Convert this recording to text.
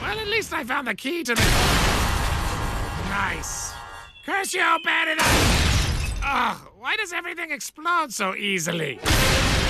Well, at least I found the key to the... Nice. Curse you, bad enough! Ugh, why does everything explode so easily?